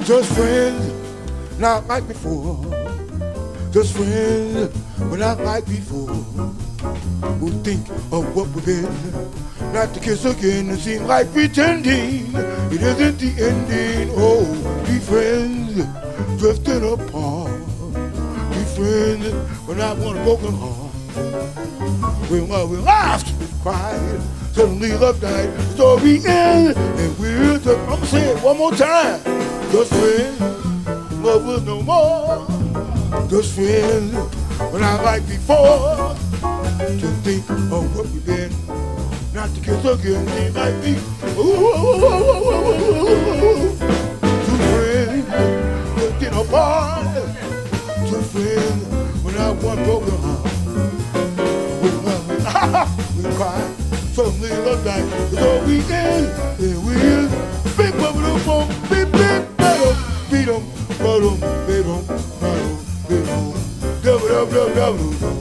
Just friends, not like before. Just friends, but not like before. We'll think of what we've been, not to kiss again. It seems like pretending it isn't the ending. Oh, be friends, drifting apart. Be friends, but not one broken heart. We laughed, we cried. Suddenly love died, the story ends, and we're just, I'm gonna say it one more time. Just friends, lovers no more. Just friends, but not like before. To think of what we've been, not to kiss again, seems like me. Two friends, looking apart. Two friends, but not one broken heart. We cried. Suddenly love like it's all we end, and we is big bubble boom, big battle, beat 'em, bottom, beat 'em, bottom, beat 'em, double, double, double, double.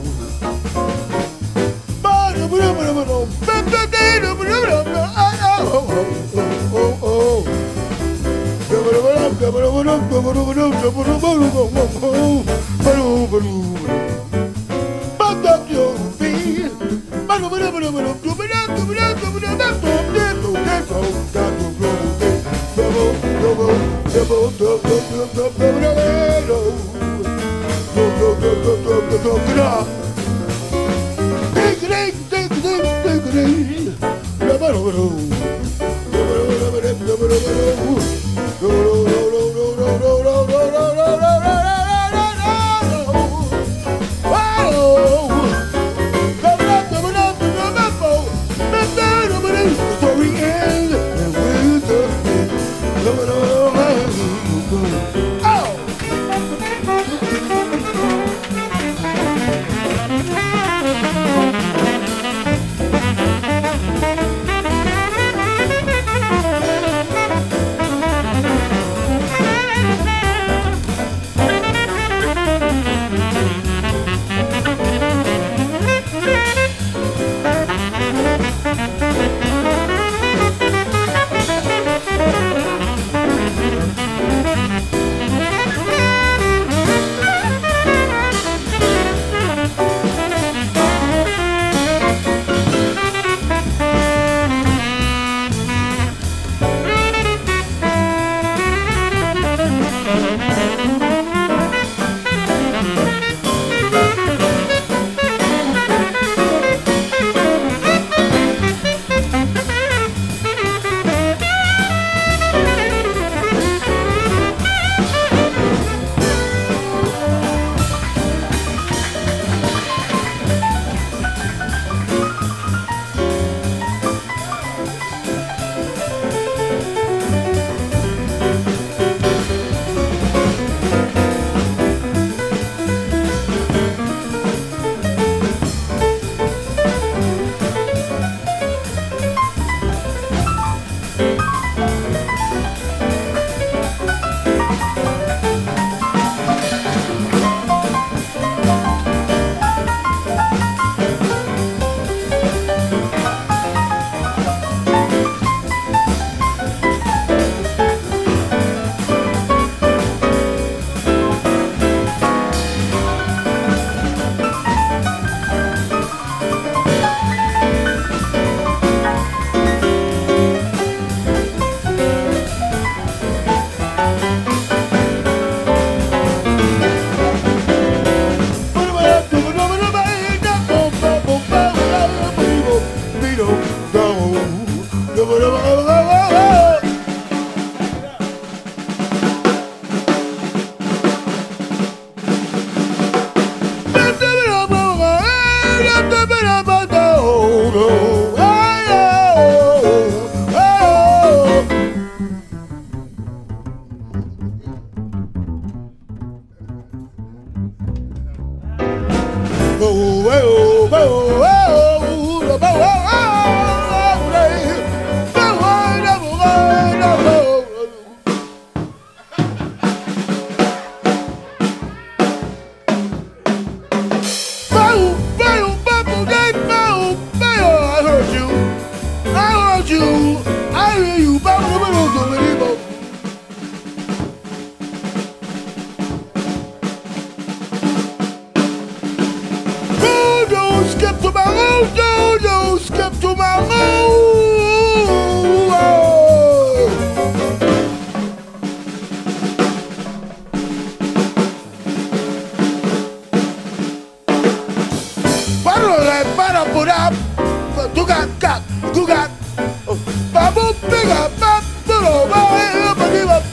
up, do got, babu big up, little boy, give up.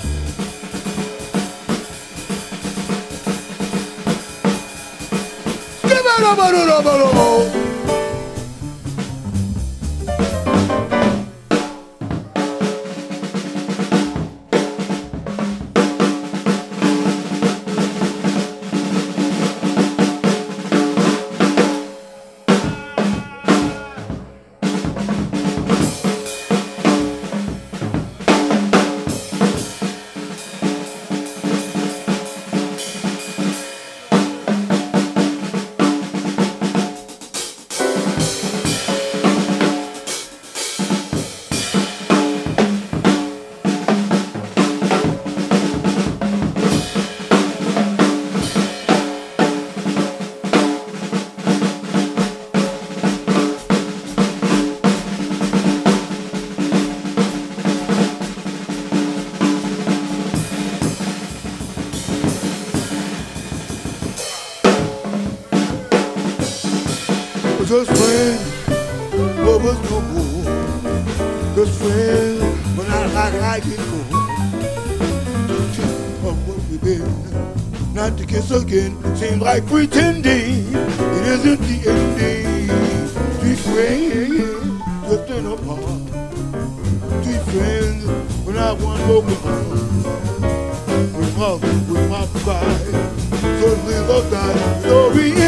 Give it up, just friends, what was no more. Just friends, but not like before. Of what we've been, not to kiss again, seems like pretending it isn't the ending. Three friends, drifting apart. Three friends, but not one broken heart. With my pride, suddenly looked out, story